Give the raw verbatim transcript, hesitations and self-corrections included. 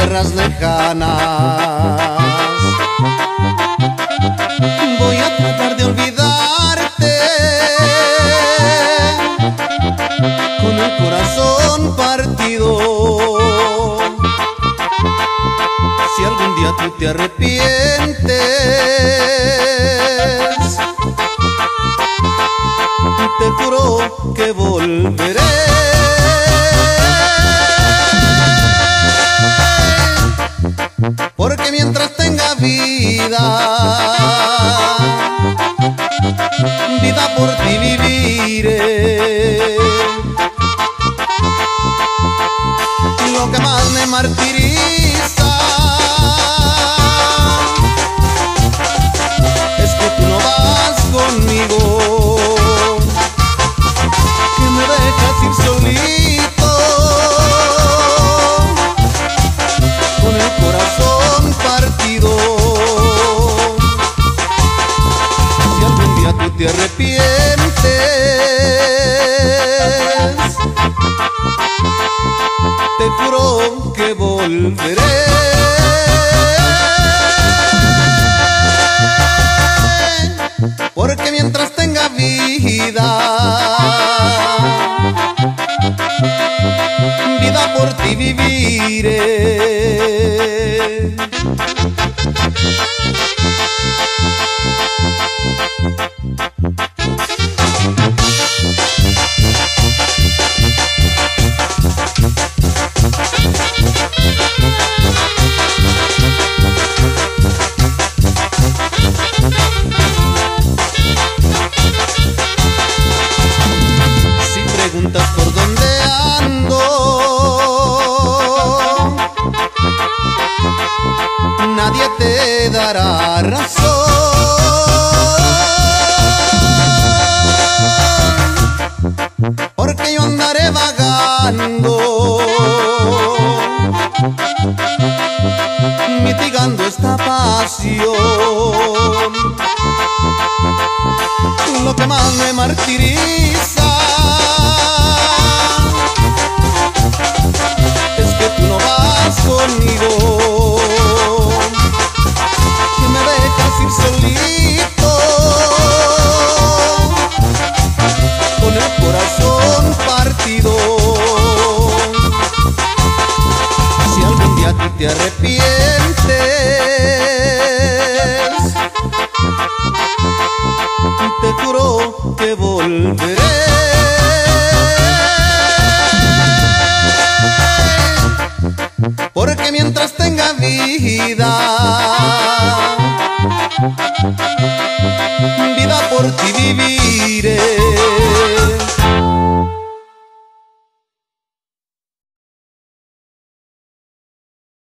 tierras lejanas. Voy a tratar de olvidarte con el corazón partido. Si algún día tú te arrepientes, te juro que volveré. Porque mientras tenga vida, vida por ti viviré. Lo que más me martiriza es que tú no vas conmigo, que me dejas ir solito con el corazón partido. Si algún día tú te arrepientes, te juro que volveré. Porque mientras tenga vida, vida por ti viviré. Preguntas por dónde ando, nadie te dará razón, porque yo andaré vagando, mitigando esta pasión. Lo que más me martiriza es que tú no vas conmigo, que me dejas ir solito con el corazón partido. Si algún día tú te arrepientes, te juro que volveré. Porque mientras tenga vida, vida por ti viviré.